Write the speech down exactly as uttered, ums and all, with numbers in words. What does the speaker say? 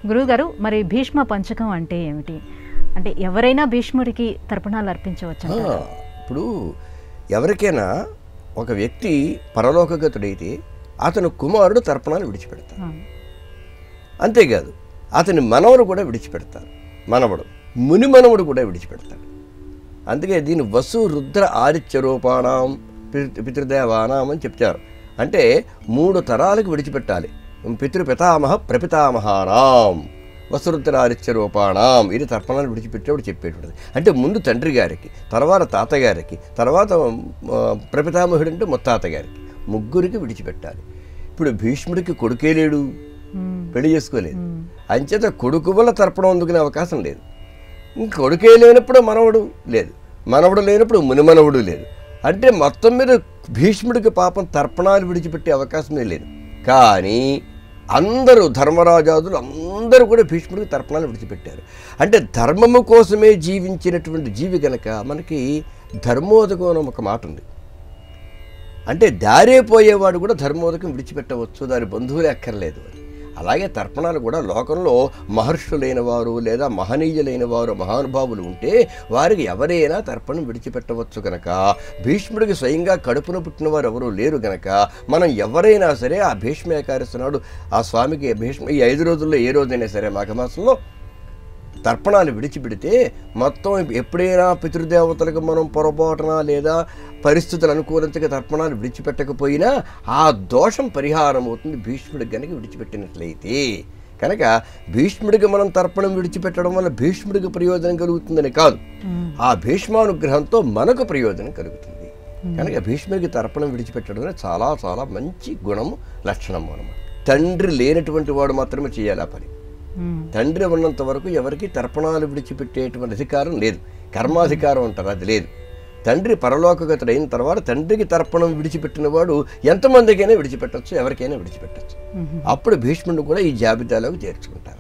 గురువుగారు, మరి భీష్మ పంచకం అంటే ఏమిటి? అంటే ఎవరైనా భీష్ముడికి తర్పణాలు అర్పించవచ్చు? ఇప్పుడు ఎవరికైనా ఒక వ్యక్తి పరలోకగతుడైతే అతను కుమారుడు తర్పణాలు విడిచిపెడతారు. అంతేకాదు అతని మనవడు కూడా విడిచిపెడతారు. మనవడు ముని మనవడు కూడా విడిచిపెడతాడు. అందుకే దీన్ని వసు రుద్ర ఆదిత్య రూపాణం పితృదేవానాం అని చెప్తారు. అంటే మూడు తరాలకు విడిచిపెట్టాలి. పితృపితామహ ప్రపితామహానాం వసురుద్ర ఆదిత్య రూపాణం, ఇది తర్పణాలు విడిచిపెట్టేప్పుడు చెప్పేటువంటిది. అంటే ముందు తండ్రి గారికి, తర్వాత తాతగారికి, తర్వాత ప్రపితామహుడు అంటే ముత్తాతగారికి, ముగ్గురికి విడిచిపెట్టాలి. ఇప్పుడు భీష్ముడికి కొడుకే లేడు, పెళ్లి చేసుకోలేదు. అంచేత కొడుకు వల్ల తర్పణం అందుకునే అవకాశం లేదు. ఇంక కొడుకే లేనప్పుడు మనవడు లేదు, మనవడు లేనప్పుడు మునిమనవుడు లేదు. అంటే మొత్తం మీద భీష్ముడికి పాపం తర్పణాలు విడిచిపెట్టే అవకాశమే లేదు. కానీ అందరూ ధర్మరాజాదులు అందరూ కూడా భీష్ముడికి తర్పణాలు విడిచిపెట్టారు. అంటే ధర్మము కోసమే జీవించినటువంటి జీవి గనక మనకి ధర్మోదకం అని ఒక మాట ఉంది. అంటే దారే పోయేవాడు కూడా ధర్మోదకం విడిచిపెట్టవచ్చు, దాని బంధువులే అక్కర్లేదు అని. అలాగే తర్పణాలు కూడా లోకంలో మహర్షులైన వారు లేదా మహనీయులైన వారు మహానుభావులు ఉంటే వారికి ఎవరైనా తర్పణం విడిచిపెట్టవచ్చు కనుక భీష్ముడికి స్వయంగా కడుపున పుట్టిన వారు ఎవరూ లేరు గనక మనం ఎవరైనా సరే ఆ భీష్మ ఏకాదశి నాడు ఆ స్వామికి భీష్మ ఈ ఐదు రోజుల్లో ఏ రోజైనా సరే మాఘమాసంలో తర్పణాలు విడిచిపెడితే మొత్తం ఎప్పుడైనా పితృదేవతలకు మనం పొరపాటున లేదా పరిస్థితులు అనుకూలించక తర్పణాలు విడిచిపెట్టకపోయినా ఆ దోషం పరిహారం అవుతుంది భీష్ముడికి కనుక విడిచిపెట్టినట్లయితే. కనుక భీష్ముడికి మనం తర్పణం విడిచిపెట్టడం వల్ల భీష్ముడికి ప్రయోజనం కలుగుతుందని కాదు, ఆ భీష్మానుగ్రహంతో మనకు ప్రయోజనం కలుగుతుంది. కనుక భీష్ముడికి తర్పణం విడిచిపెట్టడం చాలా చాలా మంచి గుణము, లక్షణము అన్నమాట. తండ్రి లేనటువంటి వాడు మాత్రమే చేయాలి ఆ పని. తండ్రి ఉన్నంత వరకు ఎవరికి తర్పణాలు విడిచిపెట్టేటువంటి అధికారం లేదు, కర్మాధికారం అంటారు, అది లేదు. తండ్రి పరలోకగతుడు అయిన తర్వాత తండ్రికి తర్పణం విడిచిపెట్టిన వాడు ఎంతమందికైనా విడిచిపెట్టచ్చు, ఎవరికైనా విడిచిపెట్టచ్చు. అప్పుడు భీష్ముడిని కూడా ఈ జాబితాలోకి చేర్చుకుంటారు.